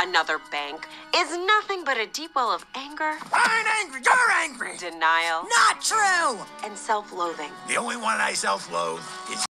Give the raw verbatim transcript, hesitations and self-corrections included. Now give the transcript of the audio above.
another bank, is nothing but a deep well of anger, I ain't angry, you're angry! denial, Not true! and self-loathing. The only one I self-loathe is